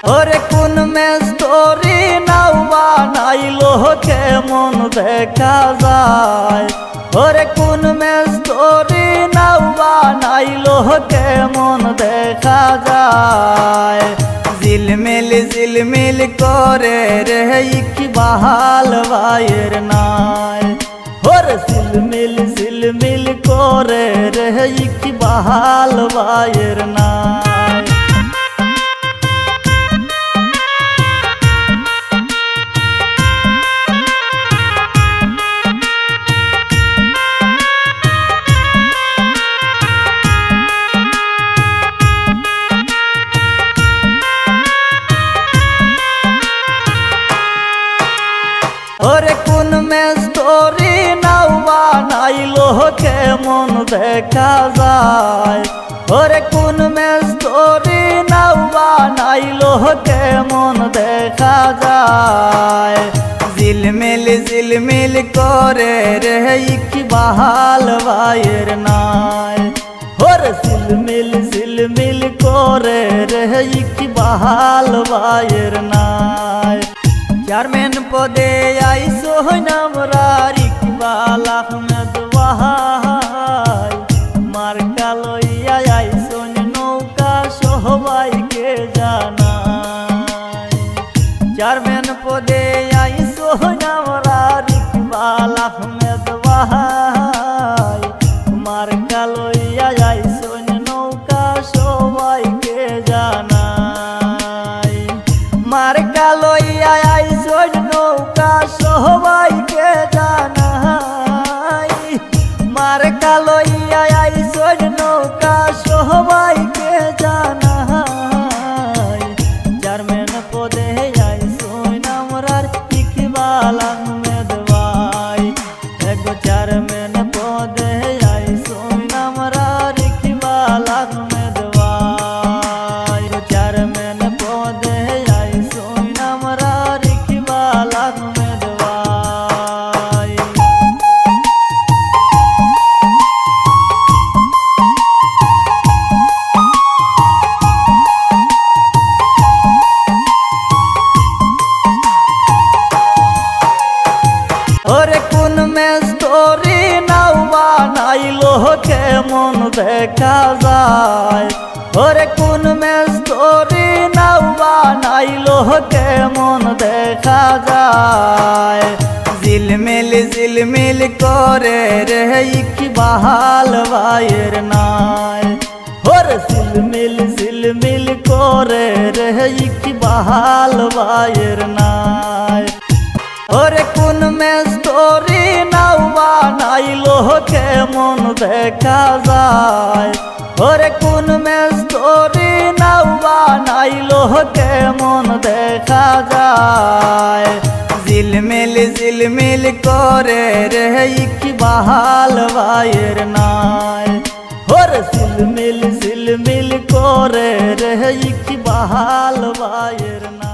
ওরে কোন মেস্তরি নাও বানাইলো কেমন দেখা যায়। ওরে কোন মেস্তরি নাও বানাইলো কেমন দেখা যায়। ঝিলমিল করে রে কি বাহাল ভাইয়ের নাই। ওরে ঝিলমিল করে রে কি বাহাল ভাইয়ের নাই। ওরে কোন মেস্তরি নাও বানাইলো কেমন দেখা যায়। ওরে কোন মেস্তরি নাও বানাইলো কেমন দেখা যায়। ঝিলমিল করে রে কি বাহাল ভাইয়ের নাই। ওরে ঝিলমিল করে রে কি বাহাল ভাইয়ের নাই। চেয়ারম্যান পদে আইসো আমরা ইকবাল আহমেদ ভাই। মার্কা লইয়া আইসো নৌকা সবাইকে জানাই। চেয়ারম্যান পদে আইসো আমরা ইকবাল আহমেদ ভাই। মার্কা লইয়া আইসো নৌকা সবাইকে জানাই। মার্কা লইয়া আইসো নৌকা সবাইকে জানাই। মার্কা লইয়া আইসো নৌকা সবাইকে জানাই। চেয়ারম্যান পদে আইসো আমরা ইকবাল আহমেদ ভাই। এগো চেয়ারম্যান পদে আইসো আমরা ইকবাল আহমেদ ভাই। চেয়ারম্যান পদে আইসো আমরা ইকবাল আহমেদ ভাই। ওরে কোন মেস্তরি নাও বানাইলো কেমন দেখা যায়। ওরে কোন মেস্তরি নাও বানাইলো কেমন দেখা যায়। ঝিলমিল করে রে কি বাহাল ভাইয়ের নাই। ওরে ঝিলমিল করে রে কি বাহাল ভাইয়ের নাই। ওরে কোন মেস্তরি নাও বানাইলো কেমন দেখা যায়। ওরে কোন মেস্তরি নাও বানাইলো কেমন দেখা যায়। ঝিলমিল করে রে কি বাহাল ভাইয়ের নাই। ওরে ঝিলমিল করে রে কি বাহাল ভাইয়ের নাই।